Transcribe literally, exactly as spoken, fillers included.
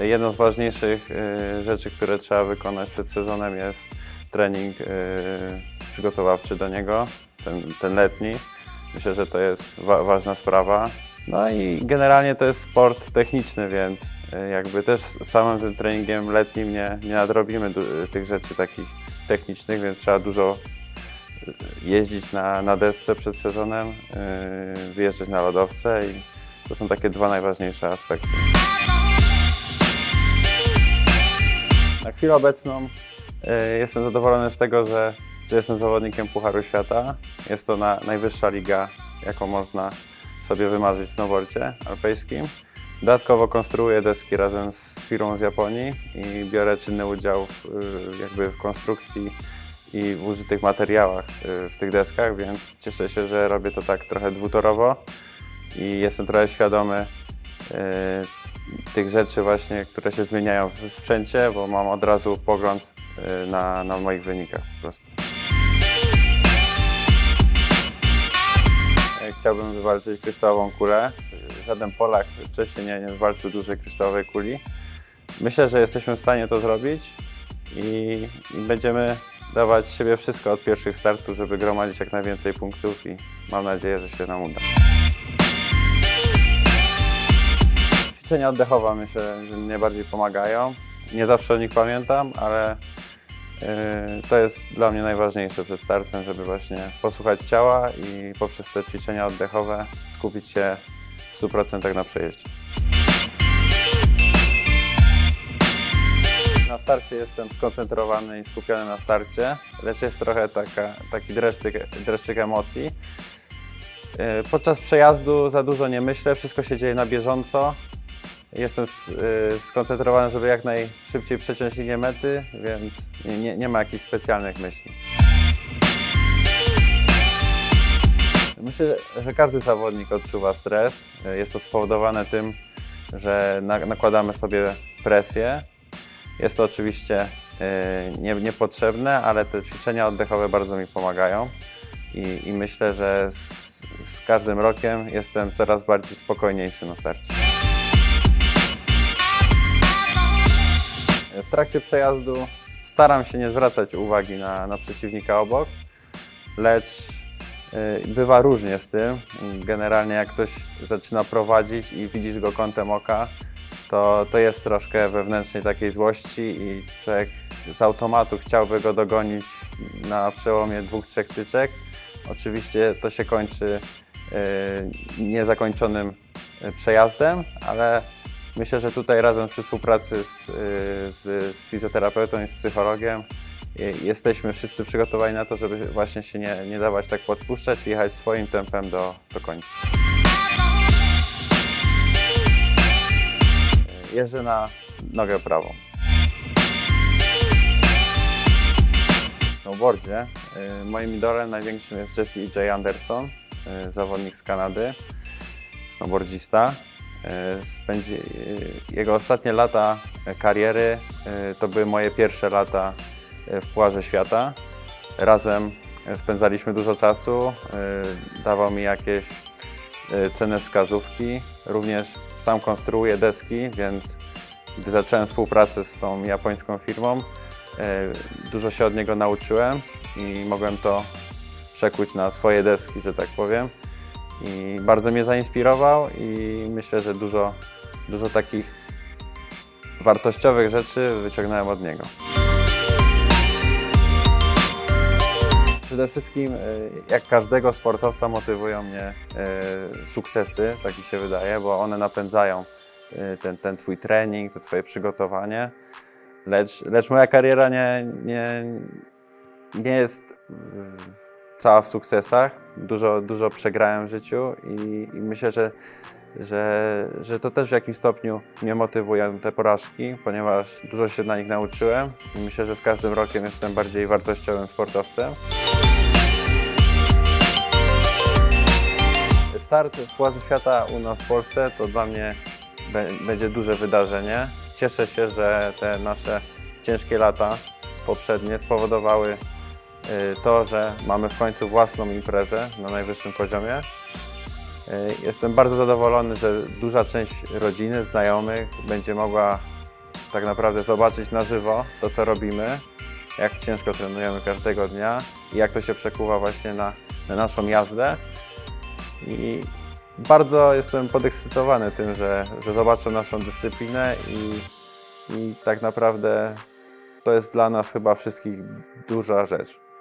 Jedną z ważniejszych y, rzeczy, które trzeba wykonać przed sezonem, jest trening y, przygotowawczy do niego, ten, ten letni. Myślę, że to jest wa ważna sprawa. No i generalnie to jest sport techniczny, więc y, jakby też samym tym treningiem letnim nie, nie nadrobimy tych rzeczy takich technicznych, więc trzeba dużo jeździć na, na desce przed sezonem, y, wyjeżdżać na lodowce i to są takie dwa najważniejsze aspekty. Na chwilę obecną y, jestem zadowolony z tego, że, że jestem zawodnikiem Pucharu Świata. Jest to na, najwyższa liga, jaką można sobie wymarzyć w snowboardzie alpejskim. Dodatkowo konstruuję deski razem z firmą z Japonii i biorę czynny udział w, y, jakby w konstrukcji i w użytych materiałach y, w tych deskach, więc cieszę się, że robię to tak trochę dwutorowo i jestem trochę świadomy y, tych rzeczy właśnie, które się zmieniają w sprzęcie, bo mam od razu pogląd y, na, na moich wynikach po prostu. Chciałbym wywalczyć kryształową kulę. Żaden Polak wcześniej nie, nie wywalczył dużej kryształowej kuli. Myślę, że jesteśmy w stanie to zrobić i, i będziemy dawać z siebie wszystko od pierwszych startów, żeby gromadzić jak najwięcej punktów i mam nadzieję, że się nam uda. Ćwiczenia oddechowe myślę, że mi najbardziej pomagają. Nie zawsze o nich pamiętam, ale yy, to jest dla mnie najważniejsze przed startem, żeby właśnie posłuchać ciała i poprzez te ćwiczenia oddechowe skupić się w stu procentach na przejeździe. Na starcie jestem skoncentrowany i skupiony na starcie, lecz jest trochę taka, taki dreszczyk, dreszczyk emocji. Podczas przejazdu za dużo nie myślę, wszystko się dzieje na bieżąco. Jestem skoncentrowany, żeby jak najszybciej przeciąć linię mety, więc nie, nie, nie ma jakichś specjalnych myśli. Myślę, że każdy zawodnik odczuwa stres. Jest to spowodowane tym, że nakładamy sobie presję. Jest to oczywiście nie, niepotrzebne, ale te ćwiczenia oddechowe bardzo mi pomagają i, i myślę, że z, z każdym rokiem jestem coraz bardziej spokojniejszy na starcie. W trakcie przejazdu staram się nie zwracać uwagi na, na przeciwnika obok, lecz yy, bywa różnie z tym. Generalnie jak ktoś zaczyna prowadzić i widzisz go kątem oka, To, to jest troszkę wewnętrznej takiej złości i człowiek z automatu chciałby go dogonić na przełomie dwóch, trzech tyczek. Oczywiście to się kończy y, niezakończonym przejazdem, ale myślę, że tutaj razem przy współpracy z, z, z fizjoterapeutą i z psychologiem jesteśmy wszyscy przygotowani na to, żeby właśnie się nie, nie dawać tak podpuszczać i jechać swoim tempem do, do końca. Jeżdżę na nogę prawą. W snowboardzie y, moim idolem największym jest Jesse J. Anderson, y, zawodnik z Kanady, snowboardzista. Y, spędzi, y, jego ostatnie lata kariery y, to były moje pierwsze lata w Pucharze Świata. Razem spędzaliśmy dużo czasu, y, dawał mi jakieś cenne wskazówki. Również sam konstruuję deski, więc gdy zacząłem współpracę z tą japońską firmą, dużo się od niego nauczyłem i mogłem to przekuć na swoje deski, że tak powiem. I bardzo mnie zainspirował i myślę, że dużo, dużo takich wartościowych rzeczy wyciągnąłem od niego. Przede wszystkim, jak każdego sportowca, motywują mnie sukcesy, tak mi się wydaje, bo one napędzają ten, ten twój trening, to twoje przygotowanie. Lecz, lecz moja kariera nie, nie, nie jest cała w sukcesach. Dużo, dużo przegrałem w życiu i, i myślę, że, że, że to też w jakimś stopniu mnie motywują te porażki, ponieważ dużo się na nich nauczyłem i myślę, że z każdym rokiem jestem bardziej wartościowym sportowcem. Start w Pucharze Świata u nas w Polsce to dla mnie będzie duże wydarzenie. Cieszę się, że te nasze ciężkie lata poprzednie spowodowały to, że mamy w końcu własną imprezę na najwyższym poziomie. Jestem bardzo zadowolony, że duża część rodziny, znajomych będzie mogła tak naprawdę zobaczyć na żywo to, co robimy, jak ciężko trenujemy każdego dnia i jak to się przekuwa właśnie na, na naszą jazdę. I bardzo jestem podekscytowany tym, że, że zobaczą naszą dyscyplinę i, i tak naprawdę to jest dla nas chyba wszystkich duża rzecz.